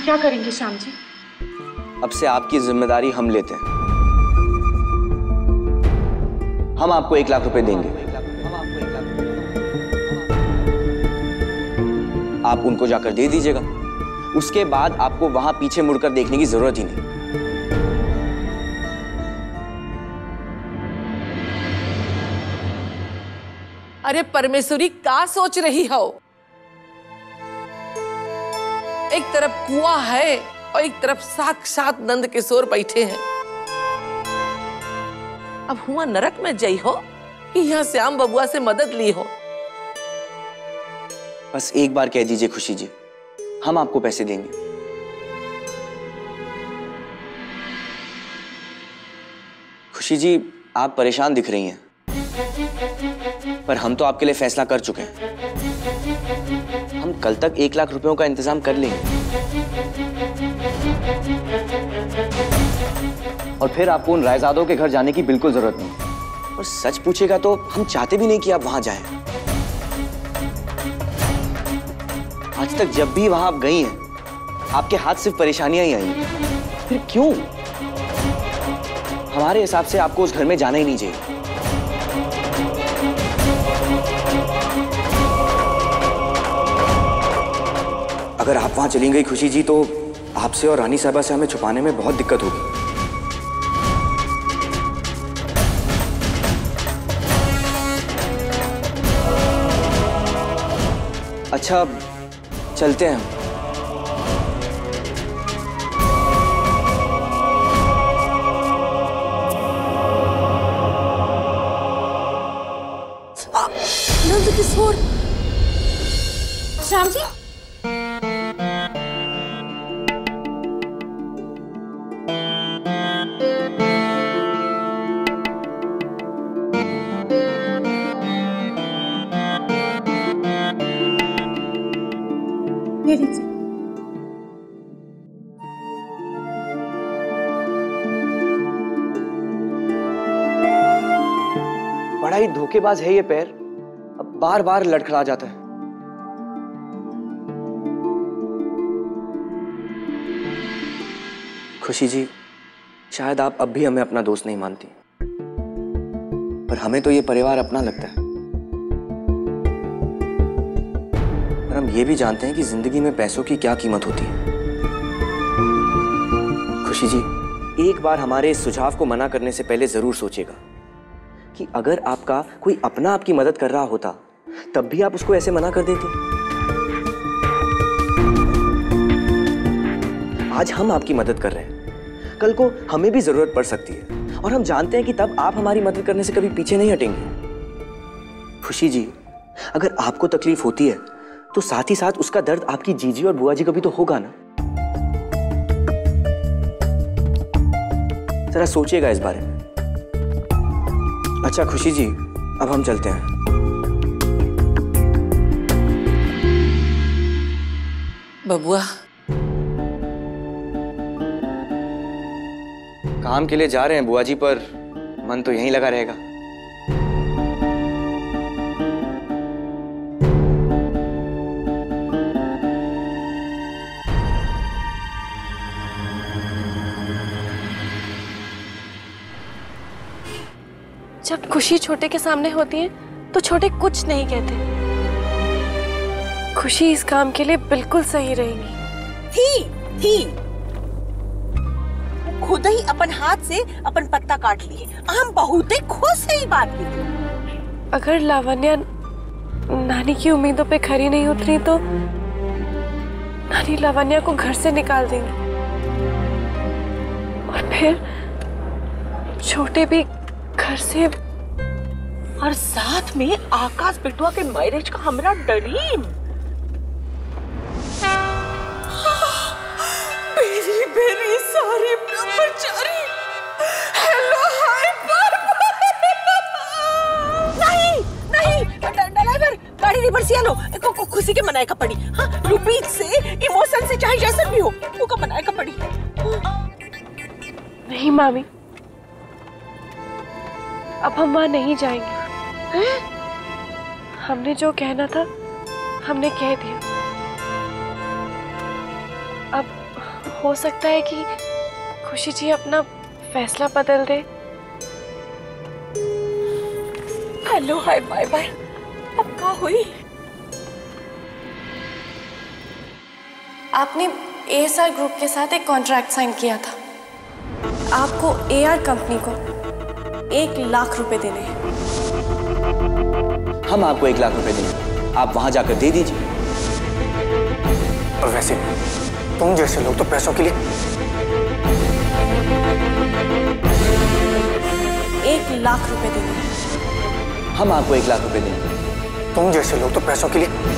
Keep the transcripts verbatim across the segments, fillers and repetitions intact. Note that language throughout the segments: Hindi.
क्या करेंगे श्याम जी? अब से आपकी जिम्मेदारी हम लेते हैं। हम आपको एक लाख रुपए देंगे। आप उनको जाकर दे दीजिएगा। उसके बाद आपको वहां पीछे मुड़कर देखने की जरूरत ही नहीं। अरे परमेश्वरी, क्या सोच रही हो? एक तरफ कुआं है और एक तरफ साक्षात नंद किशोर बैठे हैं। अब हुआ नरक में जई हो कि यहाँ श्याम बबुआ से मदद ली हो। बस एक बार कह दीजिए खुशी जी, हम आपको पैसे देंगे। खुशी जी, आप परेशान दिख रही हैं, पर हम तो आपके लिए फैसला कर चुके हैं। हम कल तक एक लाख रुपयों का इंतजाम कर लेंगे और फिर आपको उन रायजादों के घर जाने की बिल्कुल जरूरत नहीं। और सच पूछेगा तो हम चाहते भी नहीं कि आप वहां जाएं। आज तक जब भी वहां आप गई हैं, आपके हाथ सिर्फ परेशानियां ही आई हैं। फिर क्यों? हमारे हिसाब से आपको उस घर में जाना ही नहीं चाहिए। अगर आप वहां चली गई खुशी जी, तो आपसे और रानी साहबा से हमें छुपाने में बहुत दिक्कत होगी। अच्छा, चलते हैं। नंद किशोर। श्याम जी, ये लीजिए। बड़ा ही धोखेबाज है ये पैर, अब बार बार लड़खड़ा जाता है। खुशी जी, शायद आप अब भी हमें अपना दोस्त नहीं मानती, पर हमें तो ये परिवार अपना लगता है। पर हम ये भी जानते हैं कि जिंदगी में पैसों की क्या कीमत होती है। खुशी जी, एक बार हमारे इस सुझाव को मना करने से पहले जरूर सोचिएगा कि अगर आपका कोई अपना आपकी मदद कर रहा होता, तब भी आप उसको ऐसे मना कर देते। आज हम आपकी मदद कर रहे हैं, कल को हमें भी जरूरत पड़ सकती है, और हम जानते हैं कि तब आप हमारी मदद करने से कभी पीछे नहीं हटेंगे। खुशी जी, अगर आपको तकलीफ होती है तो साथ ही साथ उसका दर्द आपकी जीजी और बुआ जी को भी तो होगा ना। जरा सोचिएगा इस बारे में। अच्छा खुशी जी, अब हम चलते हैं। बबुआ, काम के लिए जा रहे हैं बुआ जी, पर मन तो यहीं लगा रहेगा। जब खुशी छोटे के सामने होती है तो छोटे कुछ नहीं कहते। खुशी इस काम के लिए बिल्कुल सही रहेगी। थी थी खुद ही अपन हाथ से अपन पत्ता काट लिए। हम बहुत ही खुश है ये बात की। अगर लावण्या नानी की उम्मीदों पे खरी नहीं उतरी तो नानी लावण्या को घर से निकाल देंगी और फिर छोटे भी घर से। और साथ में आकाश बिटुआ के मैरिज का हमरा ड्रीम। मेरी मेरी सारी ब्रह्मचारी। हेलो हाय नहीं नहीं ड्राइवर, गाड़ी रिवर्स लो। को खुशी के मनाए का पड़ी। हाँ, रुपीज से इमोशन से चाहे जैसा भी हो, वो का मनाए का पड़ी। नहीं मामी, अब हम वहां नहीं जाएंगे। हमने जो कहना था हमने कह दिया। अब हो सकता है कि खुशी जी अपना फैसला बदल दे। Hello hi bye bye. अब क्या हुई? आपने एएसआर ग्रुप के साथ एक कॉन्ट्रैक्ट साइन किया था। आपको एआर कंपनी को एक लाख रुपए देने हैं। हम आपको एक लाख रुपए देंगे, आप वहां जाकर दे दीजिए। और वैसे तुम जैसे लोग तो पैसों के लिए एक लाख रुपए देने हैं। हम आपको एक लाख रुपए देंगे। तुम जैसे लोग तो पैसों के लिए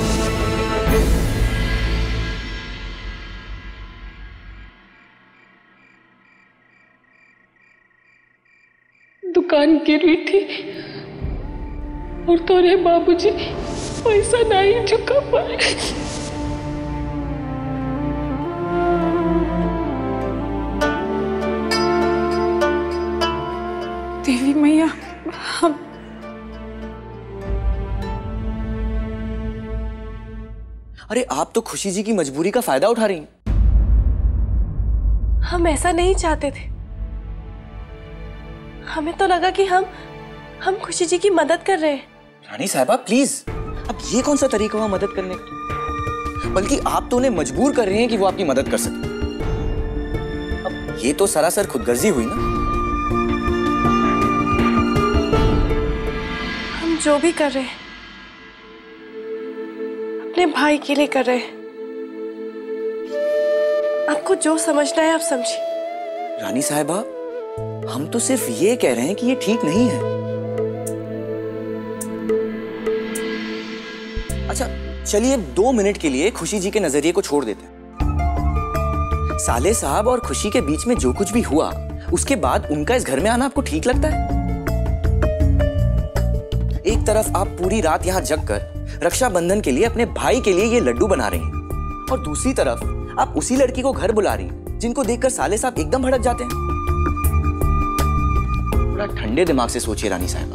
दुकान गिरवी थी और तोरे बाबूजी पैसा नहीं चुका पाए। देवी मैया, हम अरे आप तो खुशी जी की मजबूरी का फायदा उठा रही हैं। हम ऐसा नहीं चाहते थे। हमें तो लगा कि हम हम खुशी जी की मदद कर रहे हैं। रानी साहबा प्लीज, अब ये कौन सा तरीका हुआ मदद करने का? बल्कि आप तो उन्हें मजबूर कर रहे हैं कि वो आपकी मदद कर सके। अब ये तो सरासर खुदगर्जी हुई ना। हम जो भी कर रहे हैं अपने भाई के लिए कर रहे हैं। आपको जो समझना है आप समझिए। रानी साहबा, हम तो सिर्फ ये कह रहे हैं कि ये ठीक नहीं है। अच्छा चलिए दो मिनट के लिए खुशी जी के नजरिए को छोड़ देते हैं। साले साहब और खुशी के बीच में जो कुछ भी हुआ उसके बाद उनका इस घर में आना आपको ठीक लगता है? एक तरफ आप पूरी रात यहां जगकर रक्षाबंधन के लिए अपने भाई के लिए ये लड्डू बना रही हैं और दूसरी तरफ आप उसी लड़की को घर बुला रही हैं जिनको देखकर साले साहब एकदम भड़क जाते हैं। थोड़ा ठंडे दिमाग से सोचिए रानी साहबा।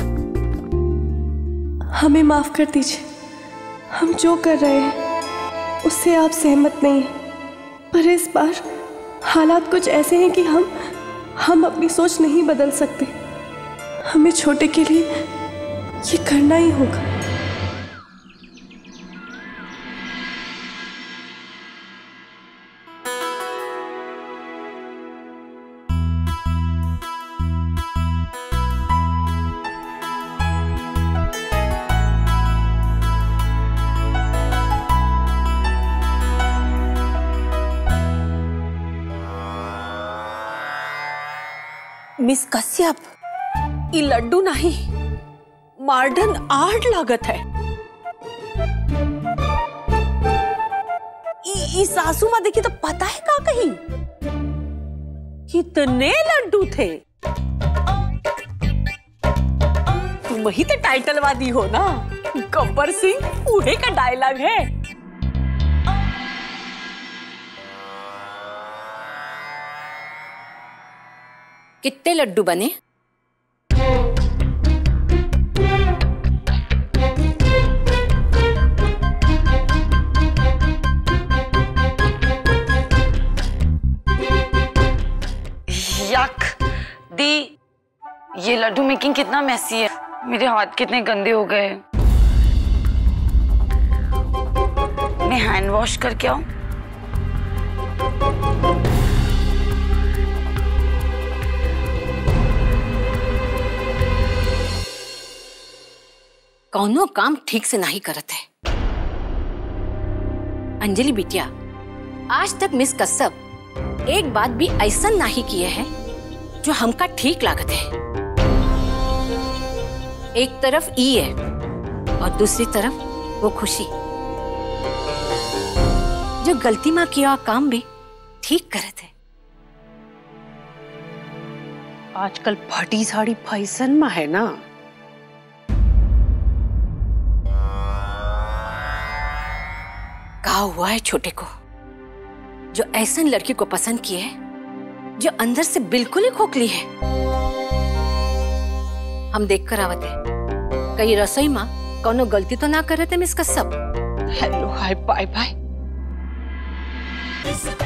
हमें माफ कर दीजिए। हम जो कर रहे हैं उससे आप सहमत नहीं हैं, पर इस बार हालात कुछ ऐसे हैं कि हम हम अपनी सोच नहीं बदल सकते। हमें छोटे के लिए ये करना ही होगा। मिस कश्यप, ये लड्डू नहीं मॉडर्न आर्ट लागत है। ई सासू माँ देखी तो पता है का कहीं कितने लड्डू थे। तुम ही तो टाइटल वादी हो ना। गब्बर सिंह पूरे का डायलॉग है। कितने लड्डू बने? यक दी, ये लड्डू मेकिंग कितना मैसी है। मेरे हाथ कितने गंदे हो गए। मैं हैंड वॉश करके आऊं? कौनो काम ठीक से नहीं करत है। अंजलि बिटिया, आज तक मिस कश्यप एक बात भी ऐसा नहीं किए है जो हमका ठीक लागत है। एक तरफ ई है और दूसरी तरफ वो खुशी जो गलती में किया काम भी ठीक करत है। आजकल फटी साड़ी फैशन में है ना। कहा हुआ है छोटे को जो ऐसा लड़की को पसंद किए है जो अंदर से बिल्कुल ही खोखली है। हम देख कर आवत है कहीं रसोई माँ कोनो गलती तो ना करे थे miss Kashyap. Hello hi bye bye.